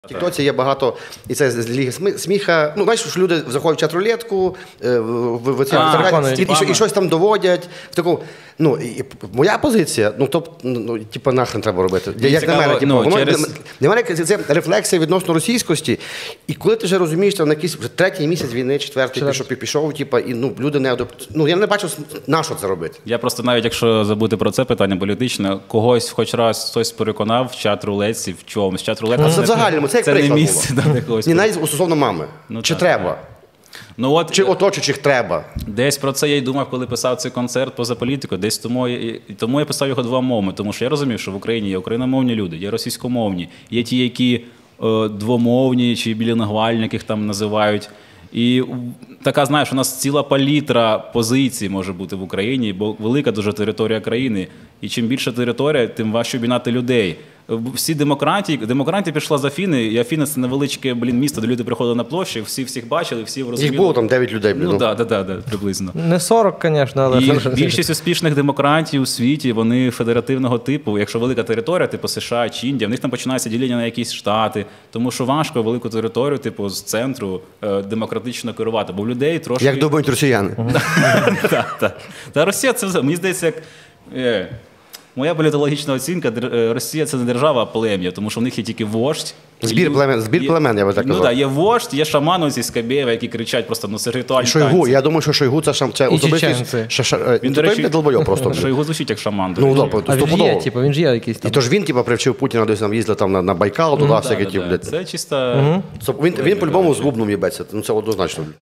В Тіктоці є багато, і це з Ліги сміха. Ну, знаєш, що люди заходять в чат-рулетку, і щось там доводять. В таку, ну, і моя позиція, типу, нахрен треба робити. Як на мене, для мене це рефлексія відносно російськості. І коли ти вже розумієш, що на якийсь вже третій місяць війни, четвертий пішов, типу, і люди не я не бачу, на що це робити. Я просто навіть, якщо забути про це питання політичне, когось хоч раз хтось переконав в чат-рулетці, в чомусь. Чат-рулетка це взагалі, це як не приклад місце було. до когось. Ні, навіть стосовно мами. Чи треба? Чи оточуючих треба? Десь про це я й думав, коли писав цей концерт поза політикою. Десь тому я писав його двомовно, тому що я розумів, що в Україні є україномовні люди, є російськомовні, є ті, які двомовні чи білінгвальні, яких там називають. І така, знаєш, у нас ціла палітра позицій може бути в Україні, бо велика дуже територія країни. І чим більша територія, тим важче об'єднати людей. Всі демократія пішла з Афіни, і Афіни – це невеличке, місто, де люди приходили на площі, всі всіх бачили, всі розуміли. Їх було там 9 людей. Так, приблизно. Не 40, звісно, але... І більшість успішних демократій у світі, вони федеративного типу. Якщо велика територія, типу США чи Індія, в них там починається ділення на якісь штати, тому що важко велику територію, типу, з центру демократично керувати, бо в людей трошки... Як думають росіяни. Так. Та Росія – це, мені здається, як... Моя політологічна оцінка – Росія – це не держава, а плем'я, тому що в них є тільки вождь. Збір племен, я би так казав. Ну так, є вождь, є шамани зі Скабєєва, які кричать просто, це ритуальні Шойгу, танці. я думаю, що Шойгу – це особистість. Він, до речі, долбойов просто. Шойгу звучить як шаман. А він ж є якийсь там. І то ж він, привчив Путіна, десь там їздили на Байкал, туди всякі ті, блядь. Це чисто... Він по-любому з бубном їбеться, це однозначно.